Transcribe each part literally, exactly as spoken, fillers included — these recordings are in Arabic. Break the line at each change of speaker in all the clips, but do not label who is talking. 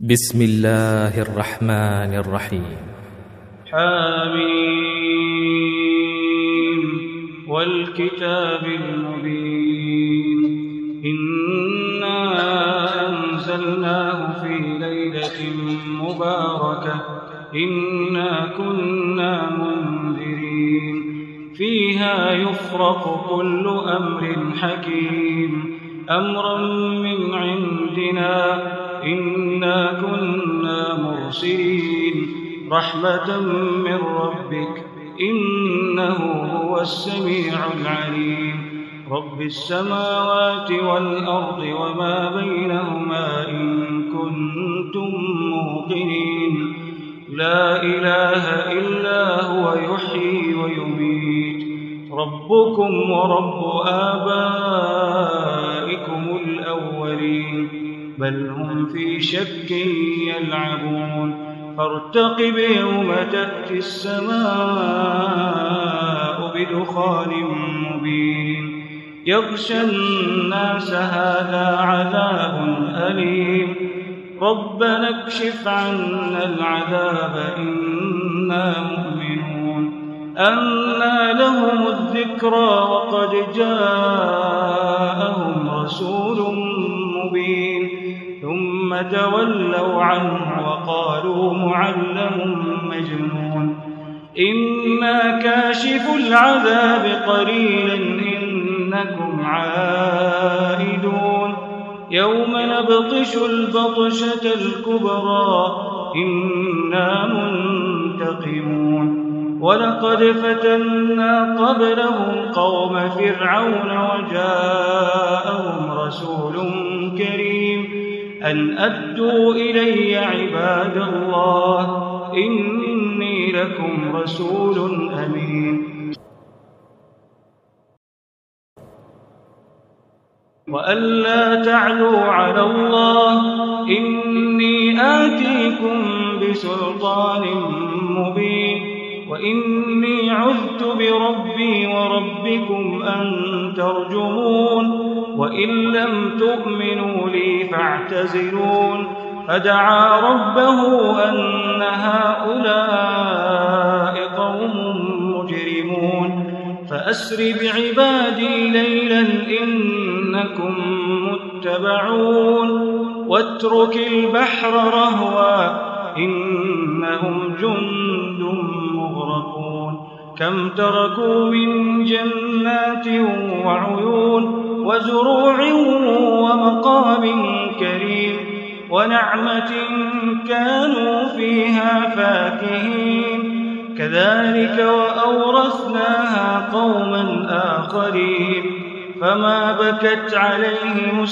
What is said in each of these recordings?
بسم الله الرحمن الرحيم.
حميم والكتاب المبين إنا أنزلناه في ليلة مباركة إنا كنا منذرين فيها يفرق كل أمر حكيم أمرا من عندنا إنا كنا مرسلين رحمة من ربك إنه هو السميع العليم رب السماوات والأرض وما بينهما إن كنتم موقنين لا إله إلا هو يحيي ويميت ربكم ورب آبائكم الأولين بل هم في شك يلعبون فارتقب يوم تأتي السماء بدخان مبين يغشى الناس هذا عذاب أليم ربنا اكشف عنا العذاب إنا مؤمنون أنى لهم الذكرى وقد جاءهم رسول مبين ثم تولوا عنه وقالوا معلم مجنون إنا كاشف العذاب قليلا إنكم عائدون يوم نبطش البطشة الكبرى إنا منتقمون ولقد فتنا قبلهم قوم فرعون وجاءهم رسول كريم أن أدوا إلي عباد الله إني لكم رسول أمين وألا تعلوا على الله إني آتيكم بسلطان مبين وإني عذت بربي وربكم أن ترجمون وإن لم تؤمنوا لي فاعتزلون فدعا ربه أن هؤلاء قوم مجرمون فأسر بعبادي ليلا إنكم متبعون واترك البحر رهوا إنهم جند مغرقون كم تركوا من جنات وعيون وزروع ومقام كريم ونعمة كانوا فيها فاكهين كذلك وأورثناها قوما آخرين فما بكت عليهم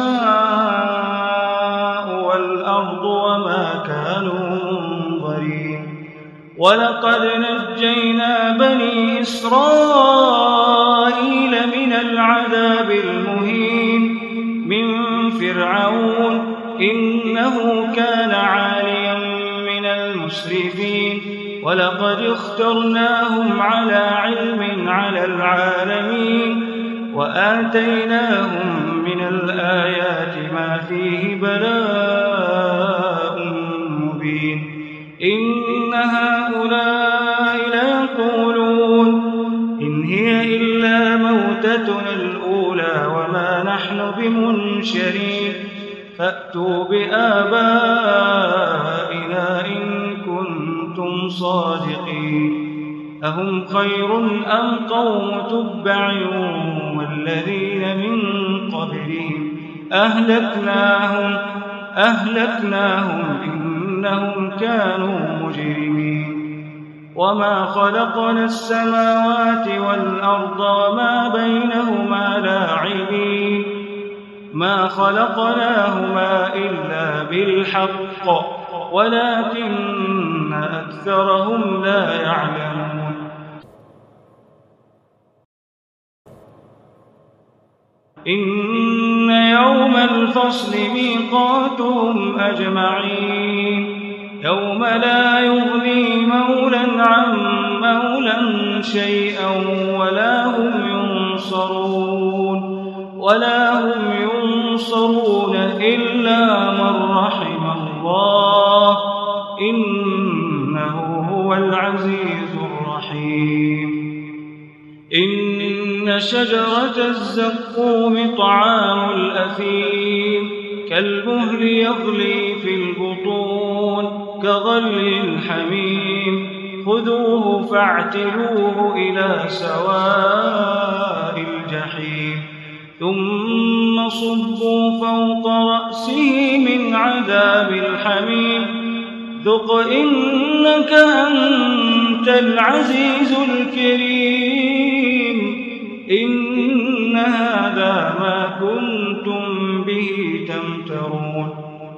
السماء والأرض وما كانوا منظرين ولقد نجينا بني إسرائيل من العذاب المهين من فرعون إنه كان عاليا من المسرفين ولقد اخترناهم على علم على العالمين وآتيناهم من الآيات ما فيه بلاء مبين إن هؤلاء ليقولون إن هي إلا موتتنا الأولى وما نحن بمنشرين فأتوا بآبائنا إن كنتم صادقين أهم خير أم قوم تبع والذين من قبلهم أهلكناهم أهلكناهم إنهم كانوا مجرمين وما خلقنا السماوات والأرض وما بينهما لاعبين ما خلقناهما إلا بالحق ولكن أكثرهم لا يعلمون إن يوم الفصل ميقاتهم أجمعين يوم لا يغني مولا عن مولا شيئا ولا هم ينصرون ولا هم ينصرون إلا من رحم الله الله إنه هو العزيز الرحيم. إن شجرة الزقوم طعام الأثيم كالمهل يغلي في البطون كغلي الحميم خذوه فاعتلوه إلى سواء الجحيم ثم صبوا فوق رأسه من عذاب الحميم ذق إنك أنت العزيز الكريم. إن هذا ما كنتم به تمترون.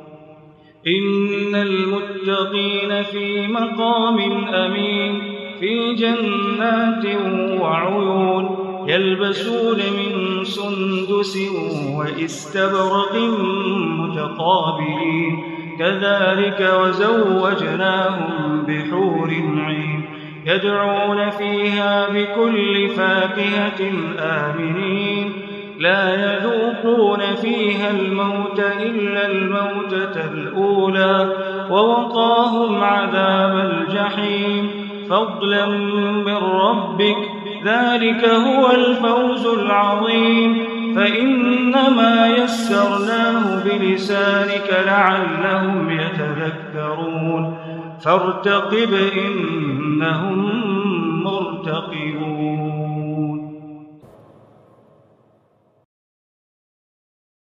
إن المتقين في مقام أمين في جنات وعيون يلبسون من سندس وإستبرق متقابلين كذلك وزوجناهم بحور عين يدعون فيها بكل فاكهة آمنين لا يذوقون فيها الموت إلا الموتة الأولى ووقاهم عذاب الجحيم فضلا من ربك ذلك هو الفوز العظيم. فإنما يسرناه بلسانك لعلهم يتذكرون فارتقب إنهم مرتقبون.